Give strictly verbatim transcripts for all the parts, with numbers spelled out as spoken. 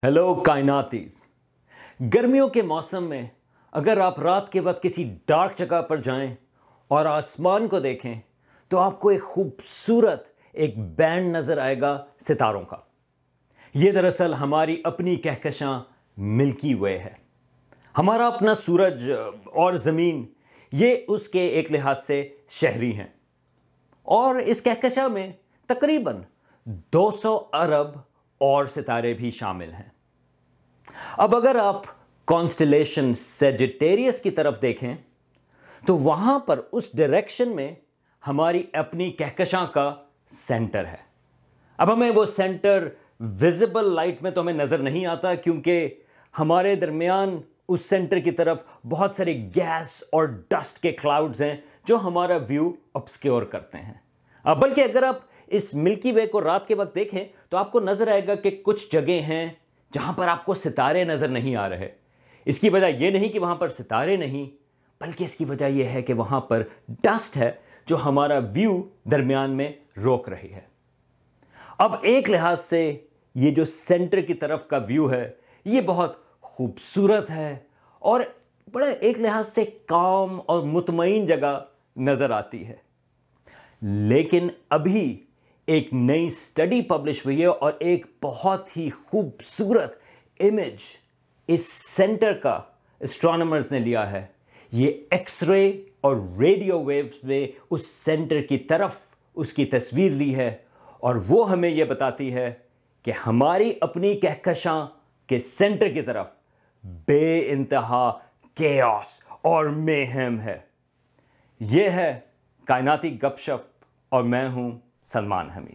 Hello कायनातीज। गर्मियों के मौसम में अगर आप रात के वक्त किसी डार्क जगह पर जाएं और आसमान को देखें तो आपको एक खूबसूरत एक बैंड नजर आएगा सितारों का। ये दरअसल हमारी अपनी कहकशां मिल्की वे है। हमारा अपना सूरज और ज़मीन ये उसके एक लिहाज से शहरी हैं और इस कहकशां में तकरीबन दो सौ अरब और सितारे भी शामिल हैं। अब अगर आप कॉन्स्टेलेशन सेजिटेरियस की तरफ देखें तो वहां पर उस डायरेक्शन में हमारी अपनी कहकशां का सेंटर है। अब हमें वो सेंटर विजिबल लाइट में तो हमें नजर नहीं आता क्योंकि हमारे दरमियान उस सेंटर की तरफ बहुत सारे गैस और डस्ट के क्लाउड्स हैं जो हमारा व्यू ऑब्सक्योर करते हैं। अब बल्कि अगर आप इस मिल्की वे को रात के वक्त देखें तो आपको नजर आएगा कि कुछ जगह हैं जहां पर आपको सितारे नजर नहीं आ रहे। इसकी वजह यह नहीं कि वहां पर सितारे नहीं, बल्कि इसकी वजह यह है कि वहां पर डस्ट है जो हमारा व्यू दरमियान में रोक रही है। अब एक लिहाज से ये जो सेंटर की तरफ का व्यू है ये बहुत खूबसूरत है और बड़ा एक लिहाज से काम और मुतमईन जगह नजर आती है। लेकिन अभी एक नई स्टडी पब्लिश हुई है और एक बहुत ही खूबसूरत इमेज इस सेंटर का एस्ट्रोनॉमर्स ने लिया है। ये एक्सरे और रेडियो वेव्स में उस सेंटर की तरफ उसकी तस्वीर ली है और वो हमें यह बताती है कि हमारी अपनी कहकशां के सेंटर की तरफ बे इंतहा केओस और मेहम है। यह है कायनाती गपशप और मैं हूं सलमान हमीद।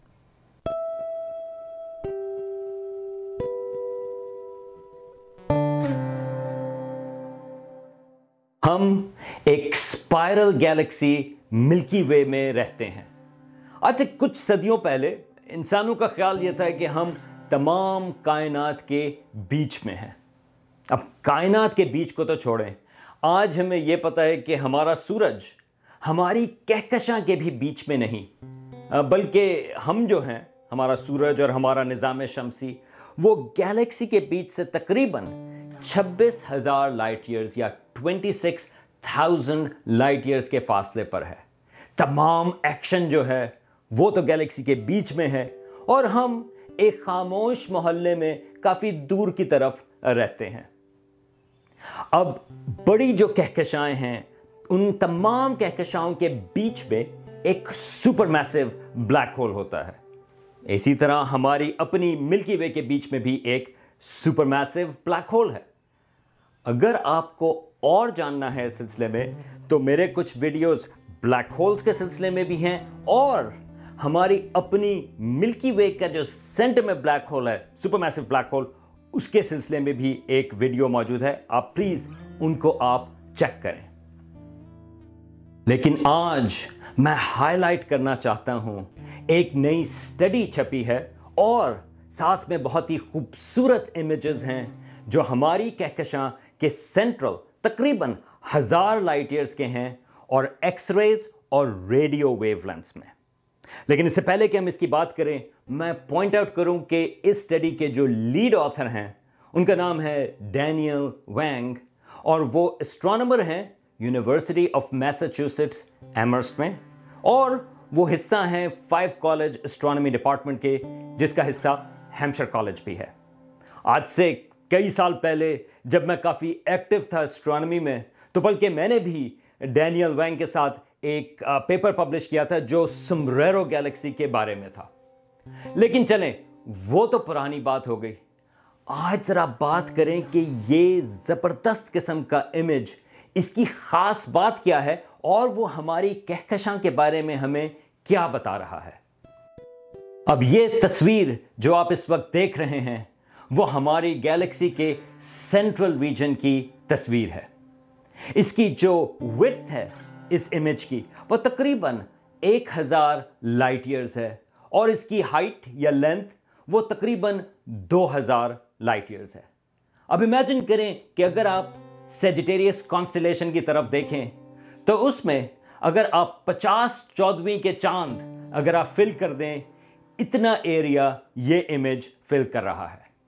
हम एक स्पाइरल गैलेक्सी मिल्की वे में रहते हैं। आज से कुछ सदियों पहले इंसानों का ख्याल यह था कि हम तमाम कायनात के बीच में हैं। अब कायनात के बीच को तो छोड़ें, आज हमें यह पता है कि हमारा सूरज हमारी कहकशां के भी बीच में नहीं, बल्कि हम जो हैं, हमारा सूरज और हमारा निज़ाम शमसी वो गैलेक्सी के बीच से तकरीबन छब्बीस हज़ार लाइट ईयर्स या छब्बीस हज़ार लाइट ईयर्स के फासले पर है। तमाम एक्शन जो है वो तो गैलेक्सी के बीच में है और हम एक खामोश मोहल्ले में काफ़ी दूर की तरफ रहते हैं। अब बड़ी जो कहकशाएं हैं उन तमाम कहकशाओं के बीच में एक सुपर मैसिव ब्लैक होल होता है। इसी तरह हमारी अपनी मिल्की वे के बीच में भी एक सुपर मैसिव ब्लैक होल है। अगर आपको और जानना है इस सिलसिले में तो मेरे कुछ वीडियोस ब्लैक होल्स के सिलसिले में भी हैं और हमारी अपनी मिल्की वे का जो सेंटर में ब्लैक होल है, सुपर मैसिव ब्लैक होल, उसके सिलसिले में भी एक वीडियो मौजूद है। आप प्लीज उनको आप चेक करें। लेकिन आज मैं हाईलाइट करना चाहता हूं, एक नई स्टडी छपी है और साथ में बहुत ही खूबसूरत इमेजेस हैं जो हमारी कहकशां के सेंट्रल तकरीबन हजार लाइट ईयर्स के हैं और एक्सरेज और रेडियो वेवलेंथ्स में। लेकिन इससे पहले कि हम इसकी बात करें, मैं पॉइंट आउट करूं कि इस स्टडी के जो लीड ऑथर हैं उनका नाम है डैनियल वैंग और वो एस्ट्रोनॉमर हैं यूनिवर्सिटी ऑफ मैसाचुसेट्स एमर्स में और वो हिस्सा हैं फाइव कॉलेज एस्ट्रोनॉमी डिपार्टमेंट के, जिसका हिस्सा हैम्पशायर कॉलेज भी है। आज से कई साल पहले जब मैं काफ़ी एक्टिव था एस्ट्रोनॉमी में तो बल्कि मैंने भी डैनियल वैंग के साथ एक पेपर पब्लिश किया था जो सोमब्रेरो गैलेक्सी के बारे में था। लेकिन चलें, वो तो पुरानी बात हो गई। आज जरा बात करें कि ये ज़बरदस्त किस्म का इमेज, इसकी खास बात क्या है और वो हमारी कहकशां के बारे में हमें क्या बता रहा है। अब ये तस्वीर जो आप इस वक्त देख रहे हैं वो हमारी गैलेक्सी के सेंट्रल रीजन की तस्वीर है। इसकी जो विड्थ है इस इमेज की वो तकरीबन एक हजार लाइट ईयर्स है और इसकी हाइट या लेंथ वो तकरीबन दो हजार लाइट ईयर्स है। अब इमेजिन करें कि अगर आप सेजिटेरियस कॉन्स्टेलेशन की तरफ देखें तो उसमें अगर आप पचास चौदहवीं के चांद अगर आप फिल कर दें, इतना एरिया ये इमेज फिल कर रहा है।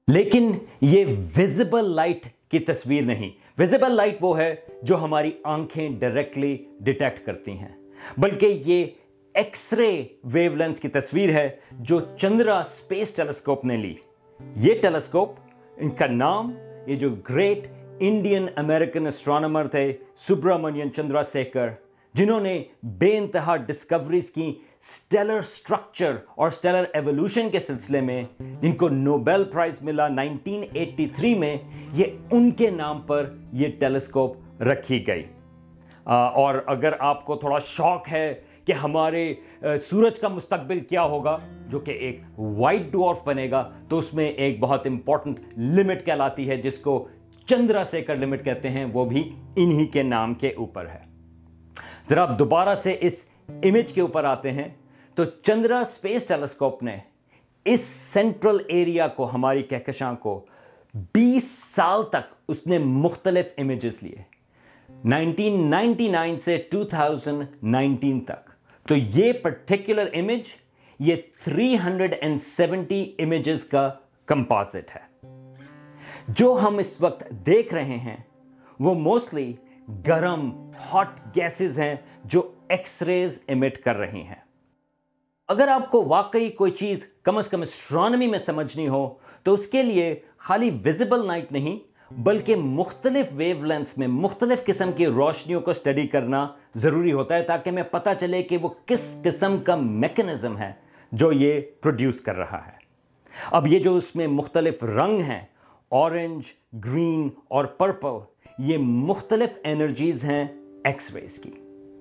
لیکن یہ ویزیبل لائٹ کی تصویر نہیں. ویزیبل لائٹ وہ ہے جو ہماری آنکھیں ڈائریکٹلی ڈیٹیکٹ کرتی ہیں, بلکہ یہ ایکس رے ویو لینس کی تصویر ہے جو چندرا اسپیس ٹیلیسکوپ نے لی. یہ ٹیلیسکوپ, ان کا نام یہ جو گریٹ انڈین امریکن اسٹرانومر تھے سبرامنین چندرا سیکھر, جنہوں نے بے انتہا ڈسکوریز کی سٹیلر سٹرکچر اور سٹیلر ایوولوشن کے سلسلے میں, جن کو نوبیل پرائز ملا نائنٹین ایٹی تھری میں, یہ ان کے نام پر یہ ٹیلیسکوپ رکھی گئی. اور اگر آپ کو تھوڑا شوق ہے کہ ہمارے سورج کا مستقبل کیا ہوگا, جو کہ ایک وائٹ ڈوارف بنے گا, تو اس میں ایک بہت امپورٹنٹ لمٹ کہلاتی ہے جس کو چندرا سیکھر لمٹ کہتے ہیں, وہ بھی انہی کے نام کے اوپر ہے. ذرا آپ دوبارہ سے اس امیج کے اوپر آتے ہیں تو چندرا اسپیس ٹیلیسکوپ نے اس سینٹرل ایریا کو, ہماری کہکشاں کو, بیس سال تک اس نے مختلف امیجز لیے, نائنٹین نائنٹی نائن سے ٹو تھاؤزینڈ نائنٹین تک. تو یہ پرٹیکولر امیج یہ تھری ہنڈریڈ سیونٹی امیجز کا کمپوزٹ ہے. جو ہم اس وقت دیکھ رہے ہیں وہ موسٹلی گرم ہاٹ گیسز ہیں جو ایکس ریز ایمٹ کر رہی ہیں. اگر آپ کو واقعی کوئی چیز کم از کم اسٹرانومی میں سمجھنی ہو تو اس کے لیے خالی ویزیبل لائٹ نہیں بلکہ مختلف ویو لینتھس میں مختلف قسم کی روشنیوں کو اسٹڈی کرنا ضروری ہوتا ہے, تاکہ ہمیں پتہ چلے کہ وہ کس قسم کا میکنزم ہے جو یہ پروڈیوس کر رہا ہے. اب یہ جو اس میں مختلف رنگ ہیں, اورنج, گرین اور پرپل, یہ مختلف انرجیز ہیں ایکس ریز کی.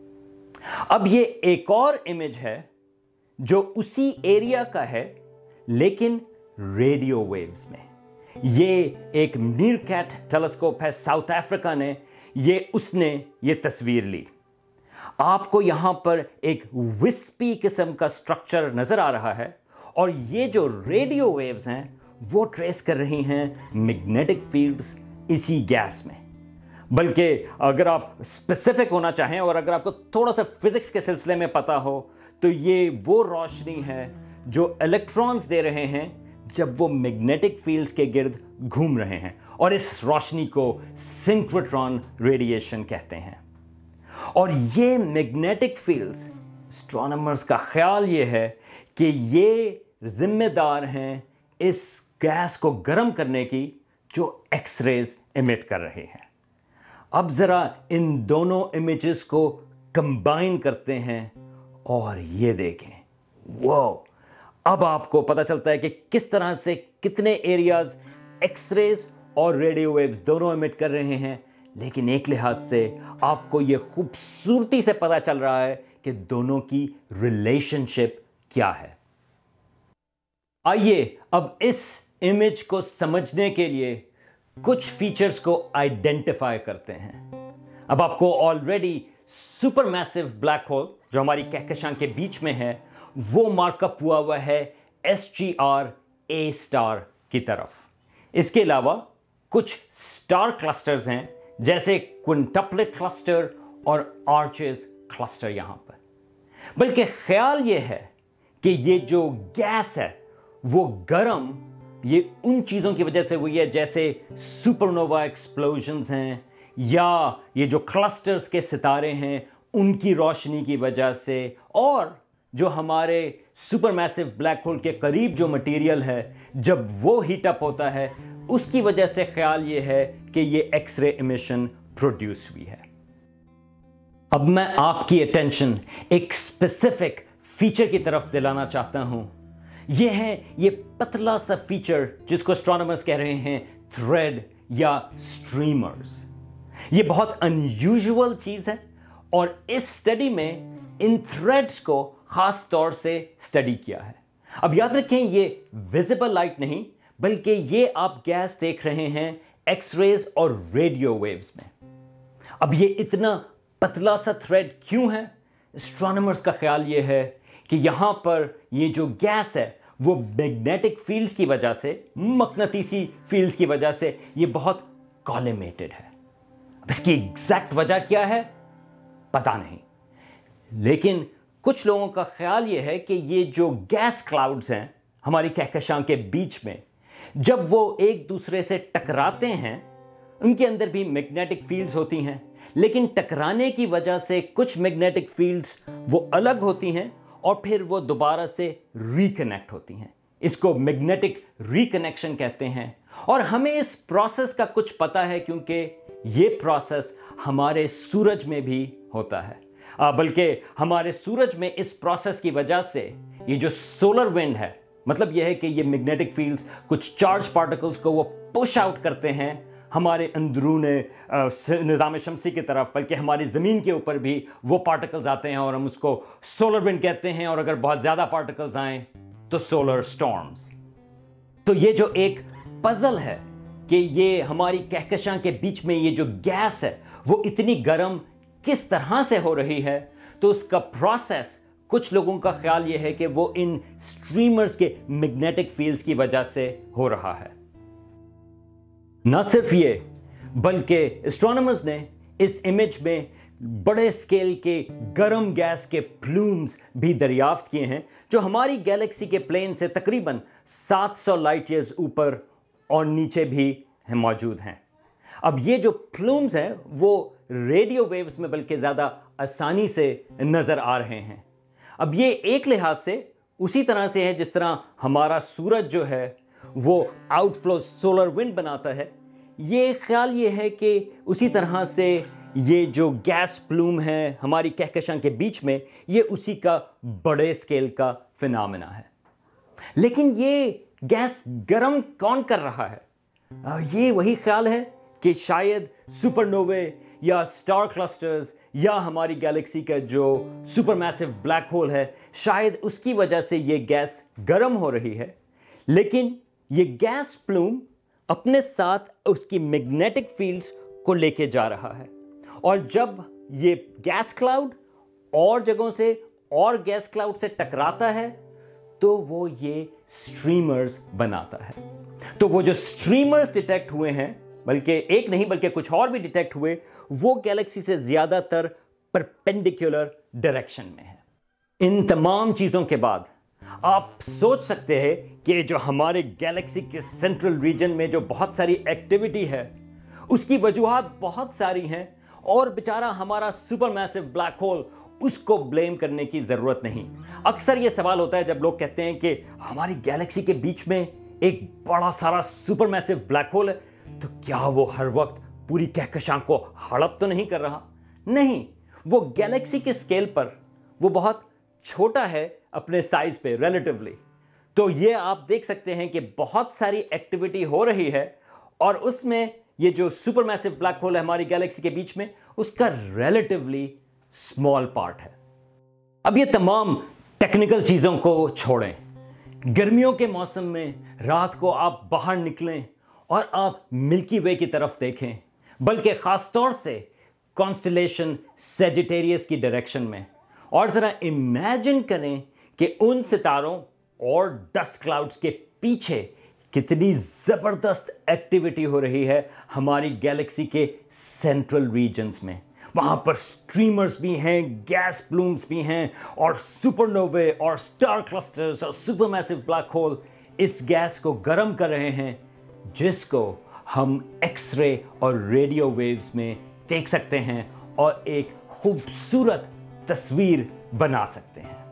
اب یہ ایک اور امیج ہے جو اسی ایریا کا ہے لیکن ریڈیو ویوز میں. یہ ایک میرکیٹ ٹیلیسکوپ ہے ساؤتھ افریقہ نے, یہ اس نے یہ تصویر لی. آپ کو یہاں پر ایک وسپی قسم کا سٹرکچر نظر آ رہا ہے, اور یہ جو ریڈیو ویوز ہیں وہ ٹریس کر رہی ہیں میگنیٹک فیلڈز اسی گیس میں. بلکہ اگر آپ اسپیسیفک ہونا چاہیں اور اگر آپ کو تھوڑا سا فزکس کے سلسلے میں پتا ہو تو یہ وہ روشنی ہے جو الیکٹرانز دے رہے ہیں جب وہ میگنیٹک فیلڈز کے گرد گھوم رہے ہیں, اور اس روشنی کو سنکروٹران ریڈیشن کہتے ہیں. اور یہ میگنیٹک فیلڈز, اسٹرانومرز کا خیال یہ ہے کہ یہ ذمہ دار ہیں اس گیس کو گرم کرنے کی جو ایکس ریز ایمٹ کر رہے ہیں. اب ذرا ان دونوں امیجز کو کمبائن کرتے ہیں اور یہ دیکھیں, واو, اب آپ کو پتہ چلتا ہے کہ کس طرح سے کتنے ایریاز ایکس ریز اور ریڈیو ویوز دونوں ایمٹ کر رہے ہیں. لیکن ایک لحاظ سے آپ کو یہ خوبصورتی سے پتہ چل رہا ہے کہ دونوں کی ریلیشن شپ کیا ہے. آئیے اب اس امیج کو سمجھنے کے لیے کچھ فیچرز کو آئیڈینٹیفائی کرتے ہیں. اب آپ کو already super massive black hole جو ہماری کہکشاں کے بیچ میں ہے وہ مارک اپ ہوا ہوا ہے S G R A star کی طرف. اس کے علاوہ کچھ اسٹار کلسٹرز ہیں جیسے کوئنٹپلٹ کلسٹر اور آرچز کلسٹر یہاں پر. بلکہ خیال یہ ہے کہ یہ جو گیس ہے وہ گرم یہ ان چیزوں کی وجہ سے ہوئی ہے جیسے سپرنووا ایکسپلوژنز ہیں, یا یہ جو کلسٹرز کے ستارے ہیں ان کی روشنی کی وجہ سے, اور جو ہمارے سپر میسو بلیک ہول کے قریب جو مٹیریل ہے جب وہ ہیٹ اپ ہوتا ہے اس کی وجہ سے خیال یہ ہے کہ یہ ایکس رے امیشن پروڈیوس ہوئی ہے. اب میں آپ کی اٹینشن ایک اسپیسیفک فیچر کی طرف دلانا چاہتا ہوں. یہ ہے یہ پتلا سا فیچر جس کو اسٹرانومرز کہہ رہے ہیں تھریڈ یا سٹریمرز. یہ بہت انیوژول چیز ہے, اور اس اسٹڈی میں ان تھریڈز کو خاص طور سے اسٹڈی کیا ہے. اب یاد رکھیں یہ ویزیبل لائٹ نہیں بلکہ یہ آپ گیس دیکھ رہے ہیں ایکس ریز اور ریڈیو ویوز میں. اب یہ اتنا پتلا سا تھریڈ کیوں ہے؟ اسٹرانومرز کا خیال یہ ہے کہ یہاں پر یہ جو گیس ہے وہ میگنیٹک فیلڈز کی وجہ سے, مقناطیسی فیلڈز کی وجہ سے یہ بہت کالمیٹڈ ہے. اب اس کی ایگزیکٹ وجہ کیا ہے پتہ نہیں, لیکن کچھ لوگوں کا خیال یہ ہے کہ یہ جو گیس کلاؤڈز ہیں ہماری کہکشاں کے بیچ میں, जब वो एक दूसरे से टकराते हैं, उनके अंदर भी मैग्नेटिक फील्ड्स होती हैं, लेकिन टकराने की वजह से कुछ मैग्नेटिक फील्ड्स वो अलग होती हैं और फिर वो दोबारा से रिकनेक्ट होती हैं। इसको मैग्नेटिक रिकनेक्शन कहते हैं। और हमें इस प्रोसेस का कुछ पता है क्योंकि ये प्रोसेस हमारे सूरज में भी होता है। बल्कि हमारे सूरज में इस प्रोसेस की वजह से ये जो सोलर विंड है, मतलब यह है कि ये मैग्नेटिक फील्ड्स कुछ चार्ज पार्टिकल्स को वो पुश आउट करते हैं हमारे अंदरूने निज़ाम शमसी की तरफ, बल्कि हमारी ज़मीन के ऊपर भी वो पार्टिकल्स आते हैं और हम उसको सोलर विंड कहते हैं। और अगर बहुत ज़्यादा पार्टिकल्स आएँ तो सोलर स्टॉर्म्स। तो ये जो एक पजल है कि ये हमारी कहकशां के बीच में ये जो गैस है वो इतनी गर्म किस तरह से हो रही है, तो उसका प्रोसेस कुछ लोगों का ख्याल ये है कि वो इन स्ट्रीमर्स के मैग्नेटिक फील्ड्स की वजह से हो रहा है। न सिर्फ ये, बल्कि एस्ट्रोनॉमर्स ने इस इमेज में बड़े स्केल के गर्म गैस के प्लूम्स भी दरियाफ्त किए हैं जो हमारी गैलेक्सी के प्लेन से तकरीबन सात सौ लाइट ईयर्स ऊपर और नीचे भी हैं मौजूद हैं। अब ये जो प्लूम्स हैं वो रेडियो वेव्स में बल्कि ज़्यादा आसानी से नज़र आ रहे हैं। अब ये एक लिहाज से उसी तरह से है जिस तरह हमारा सूरज जो है वो आउटफ्लो सोलर विंड बनाता है। ये ख्याल ये है कि उसी तरह से ये जो गैस प्लूम है हमारी कहकशां के बीच में, ये उसी का बड़े स्केल का फिनोमेना है। लेकिन ये गैस गर्म कौन कर रहा है? ये वही ख्याल है कि शायद सुपरनोवे या स्टार क्लस्टर्स या हमारी गैलेक्सी का जो सुपरमैसिव ब्लैक होल है, शायद उसकी वजह से ये गैस गर्म हो रही है। लेकिन ये गैस प्लूम अपने साथ उसकी मैग्नेटिक फील्ड्स को लेके जा रहा है, और जब ये गैस क्लाउड और जगहों से और गैस क्लाउड से टकराता है तो वो ये स्ट्रीमर्स बनाता है। तो वो जो स्ट्रीमर्स डिटेक्ट हुए हैं, बल्कि एक नहीं बल्कि कुछ और भी डिटेक्ट हुए, वो गैलेक्सी से ज्यादातर परपेंडिकुलर डायरेक्शन में है। इन तमाम चीजों के बाद आप सोच सकते हैं कि जो हमारे गैलेक्सी के सेंट्रल रीजन में जो बहुत सारी एक्टिविटी है उसकी वजूहात बहुत सारी हैं, और बेचारा हमारा सुपरमैसिव ब्लैक होल, उसको ब्लेम करने की जरूरत नहीं। अक्सर यह सवाल होता है जब लोग कहते हैं कि हमारी गैलेक्सी के बीच में एक बड़ा सारा सुपरमैसिव ब्लैक होल है, तो क्या वो हर वक्त पूरी कहकशां को हड़प तो नहीं कर रहा? नहीं, वो गैलेक्सी के स्केल पर वो बहुत छोटा है अपने साइज पे रिलेटिवली। तो ये आप देख सकते हैं कि बहुत सारी एक्टिविटी हो रही है, और उसमें ये जो सुपरमैसिव ब्लैक होल है हमारी गैलेक्सी के बीच में, उसका रिलेटिवली स्मॉल पार्ट है। अब ये तमाम टेक्निकल चीजों को छोड़ें, गर्मियों के मौसम में रात को आप बाहर निकलें और आप मिल्की वे की तरफ देखें, बल्कि खास तौर से कॉन्स्टेलेशन सेजिटेरियस की डायरेक्शन में, और जरा इमेजिन करें कि उन सितारों और डस्ट क्लाउड्स के पीछे कितनी जबरदस्त एक्टिविटी हो रही है हमारी गैलेक्सी के सेंट्रल रीजन्स में। वहां पर स्ट्रीमर्स भी हैं, गैस प्लूम्स भी हैं, और सुपरनोवे और स्टार क्लस्टर्स और सुपरमैसिव ब्लैक होल इस गैस को गर्म कर रहे हैं, जिसको हम एक्सरे और रेडियो वेव्स में देख सकते हैं और एक खूबसूरत तस्वीर बना सकते हैं।